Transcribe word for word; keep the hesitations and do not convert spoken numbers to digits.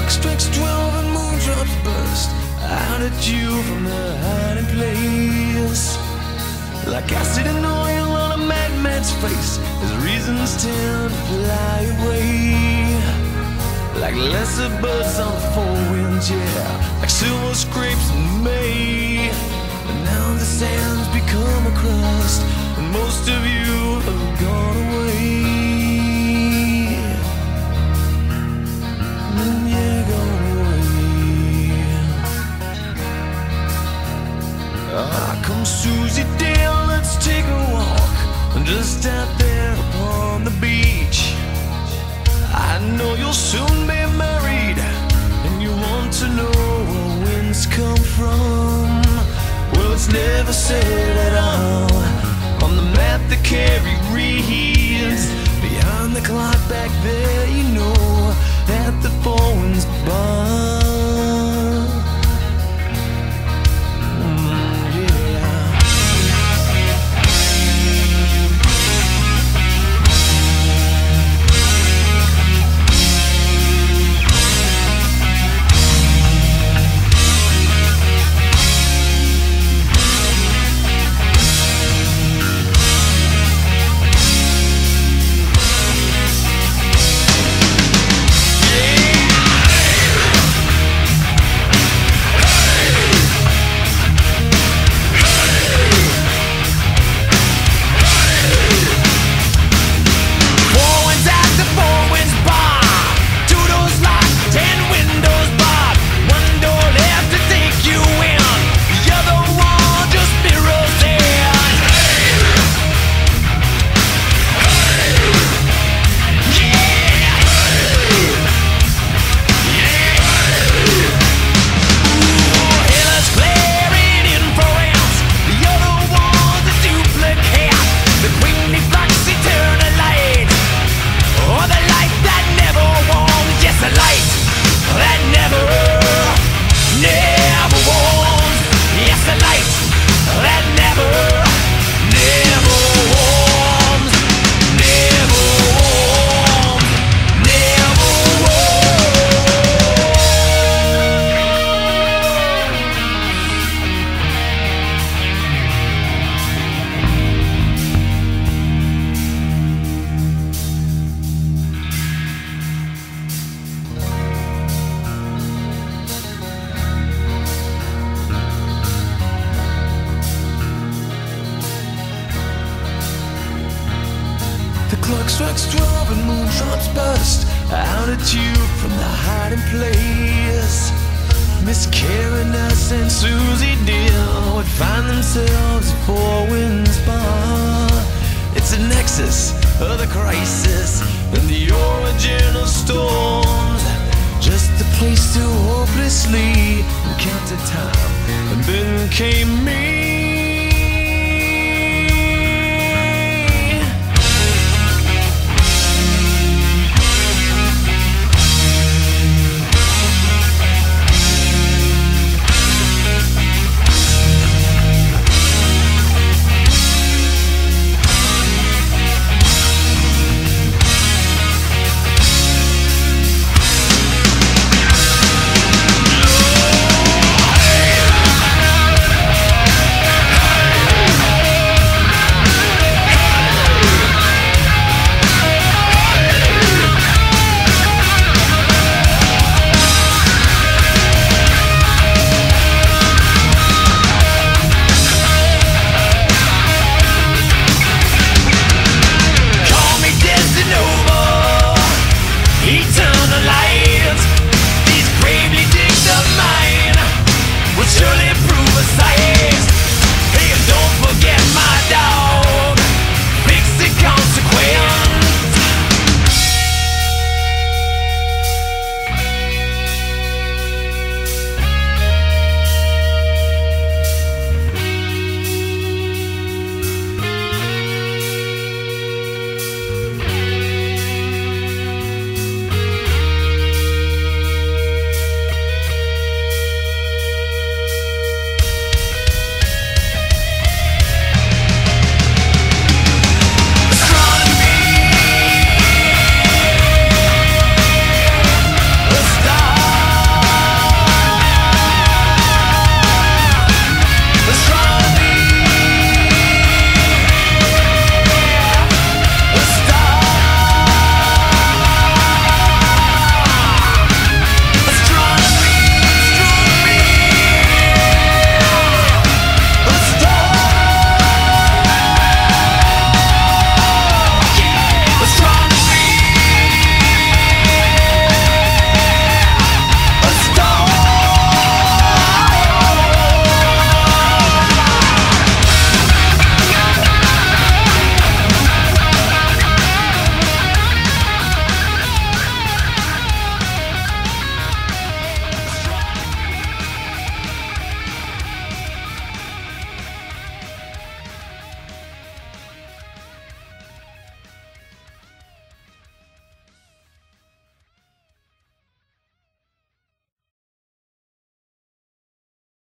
clock strikes twelve and moondrops burst out at you from the hiding place. Like acid and oil on a madman's face, his reasons tend to fly away. Like lesser birds on the four winds, yeah, like silver scrapes in May. And now the sand's become a crust, and most of you have gone away. Mm, yeah, gone away. Ah, come Susie Dale, let's take a walk, just out there upon the beach. I know you'll soon be married, and you want to know where winds come from. Well, it's never said at all on the map that Carrie reads. Behind the clock back there, you know that the four winds bar. The clock strikes twelve and moondrops burst out at you from the hiding place. Miss Karen, us and Susie Dill would find themselves at Four Winds Bar. It's a nexus of the crisis and the origin of storms. Just a place to hopelessly count the time. And then came me.